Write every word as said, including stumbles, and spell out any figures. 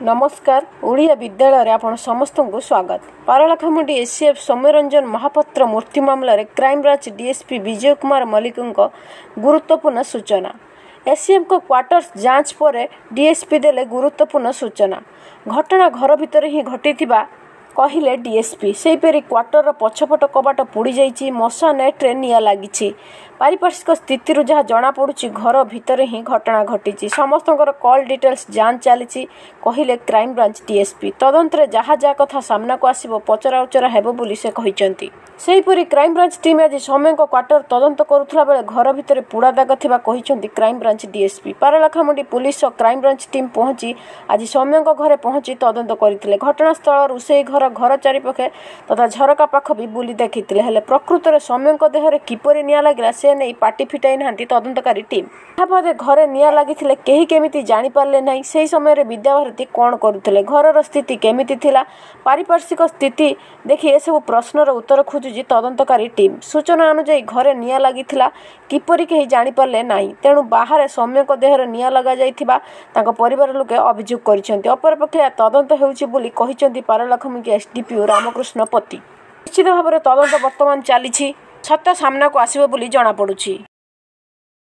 नमस्कार ओडिया विद्यालय आपण समस्त को स्वागत। पारलाखेमुंडी एसीएफ सौम्यरंजन महापात्र मूर्ति मामला रे crime branch DSP Bijay Kumar Mallick गुरुत्वपूर्ण सूचना। एसीएफ को क्वार्टर्स जांच पर डीएसपी देले गुरुत्वपूर्ण सूचना। घटना घर भितर ही घटिथिबा कहिले डीएसपी। सेहीपरि क्वार्टर पछपट कबाट पोड़ी जाइछि, मशा नेट रे निया लागिछि। पारिपार्श्विक स्थिति जहाँ जना पड़ुछि घर भितर ही घटना घटी। समस्त कॉल डिटेल्स जांच चली कहिले क्राइम ब्रांच डीएसपी। तदंत जहाँ जहाँ कथा सामना को आसिबो पचरा उचरा हेबो बोली से कहिसंती। सेहीपरि क्राइम ब्रांच टीम आज सौम्य क्वार्टर तदंत करुथला बेले घर भितर पुड़ा दाग थिबा कहिसंती crime branch DSP. Paralakhemundi police और क्राइम ब्रांच टीम पहुंची आज सौम्य घरे पहुंची तदंत करथिले। घटनास्थल रोषेई घर घर चारिपाखे तथा झरका पाख भी बुली देखिथिले। हेले प्रकृत में सौम्य देहरे किपरि निया लागिला से नहीं पाटी फिटाई नांती तदंतकारी टीम। याबाद घरे निया लागिथिले केही केमिति जानि पारले नाही। सेही समय रे विद्याभारती कोन करुथिले, घरर स्थिति केमिति थिला, पारिपार्श्विक स्थिति देखि ए सब प्रश्नर उत्तर खोजुछि तदंतकारी टीम। सूचना अनुसार घरे निया लागिथिला किपरि केही जानि पारले नाही। तेणु बाहर सौम्य देहरे निया लगा जाइथिबा तांको परिवार लोके अभियोग करिसेंती। अपरपक्षे तदंत हेउछि बोली कहिसेंती पारलाखेमुंडी एसडीपीओ रामकृष्ण पति। निश्चित भाव में तदंत वर्तमान चली सत्य सामना को आसिबो बोली जଣା पड़ुछि।